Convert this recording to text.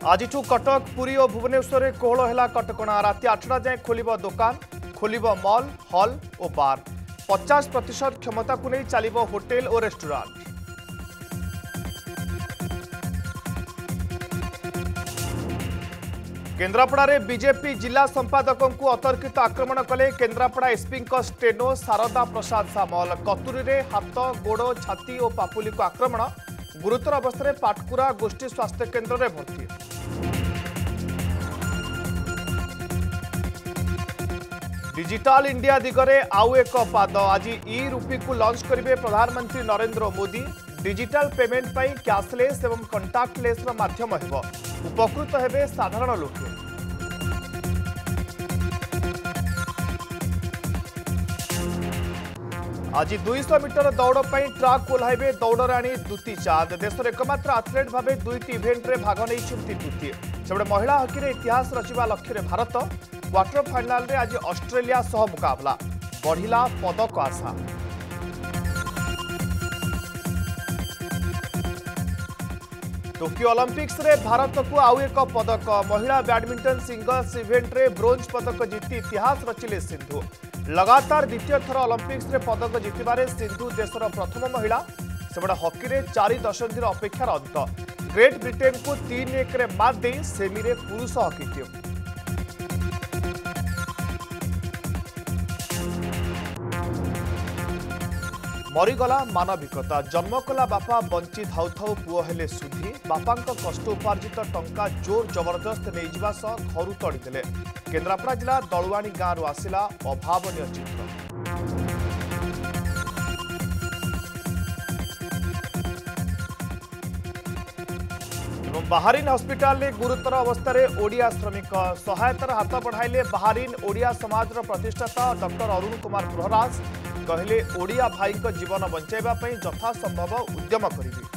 आज कटक पुरी और भुवनेश्वर में कोहल है कटकणा राति 8टा जाए खोल दुकान खोल मॉल हॉल और बार 50% क्षमता को नहीं चलो होटेल और रेस्टोरेंट। केन्द्रापड़ा बीजेपी जिला संपादकों को अतर्कित आक्रमण कले केन्द्रापड़ा एसपी स्टेनो शारदा प्रसाद सामल। कतुरी में हाथ गोड़ छाती और पापुली को आक्रमण गुरुतर अवस्था पाटकुरा गोष्ठी स्वास्थ्य केन्द्र में भर्ती। डिजिटल इंडिया दिगरे आउ एक पाद आज ई रूपी को लॉन्च करेंगे प्रधानमंत्री नरेंद्र मोदी। डिजिटल पेमेंट पर कैशलेस एवं कंटाक्टलेस माध्यम हो उपकृत हेबे साधारण लोक। आज 200 मीटर दौड़ पर ट्राक ओह्लैबे दौड़ राणी दुती चांद। देशर एकमात्र आथलेट भाव दुईटी इभेंट में भाग नहीं दुती। सेबड़े महिला हकी में इतिहास रचिबा लक्ष्य भारत क्वार्टर फाइनाल रे आज ऑस्ट्रेलिया सह मुकाबला बढ़िला पदक आशा। टोकियो ओलंपिक्स रे भारत को आउ एक पदक। महिला बैडमिंटन सिंगल्स इवेंट रे ब्रोंज पदक जीति इतिहास रचिले सिंधु। लगातार द्वितीय थर ओलंपिक्स रे पदक जीतबारे सिंधु देशर प्रथम महिला। सेबड़े हकी रे 4 दशंधि अपेक्षार अंत। ग्रेट ब्रिटेन को 3-1 रे मात दे सेमी रे पुरुष हकी टीम। मरीगला मानविकता। जन्म कला बापा बंची धाउ धाउ पुओ हेले सुधी। बापांक कष्ट उपार्जित टंका जोर जबरदस्त नहीं जिबा सह घरु तड़ीदेले। केन्द्रापड़ा जिला दलुआणी गाँव आसिला अभावनीय चित्र। बाहरीन हस्पिटाल में गुरुतर अवस्था ओडिया श्रमिक सहायतार हाथ बढ़ाइले बाहरीन ओडिया समाज प्रतिष्ठाता डॉक्टर अरुण कुमार प्रहराज। कहले ओडिया भाई जीवन बचाइबा यथासंभव उद्यम करिबे।